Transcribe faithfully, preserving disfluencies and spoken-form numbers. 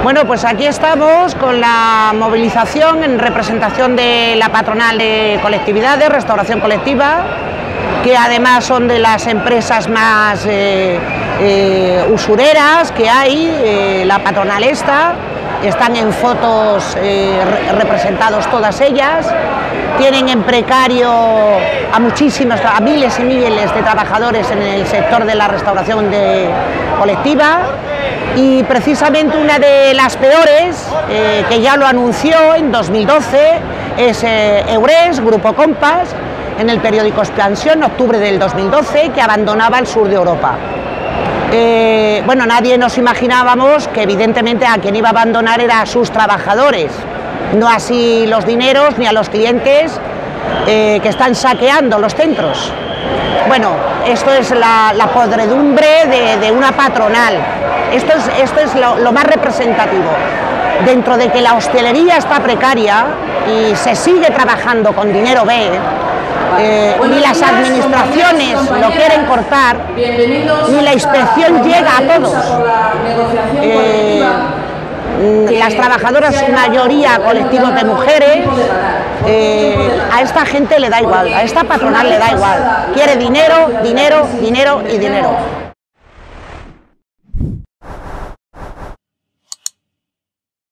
Bueno, pues aquí estamos con la movilización en representación de la patronal de colectividades, Restauración Colectiva, que además son de las empresas más eh, eh, usureras que hay, eh, la patronal esta, están en fotos eh, representados todas ellas, tienen en precario a muchísimas, a miles y miles de trabajadores en el sector de la restauración de colectiva, y precisamente una de las peores, eh, que ya lo anunció en dos mil doce, es eh, Eures, Grupo Compass, en el periódico Expansión, en octubre del dos mil doce, que abandonaba el sur de Europa. Eh, bueno, nadie nos imaginábamos que evidentemente a quien iba a abandonar era a sus trabajadores, no así los dineros ni a los clientes eh, que están saqueando los centros. Bueno, esto es la, la podredumbre de, de una patronal, esto es, esto es lo, lo más representativo. Dentro de que la hostelería está precaria y se sigue trabajando con dinero B, Eh, ni las administraciones lo quieren cortar, ni la inspección llega a todos. Eh, las trabajadoras, su mayoría colectivos de mujeres, eh, a esta gente le da igual, a esta patronal le da igual. Quiere dinero, dinero, dinero y dinero.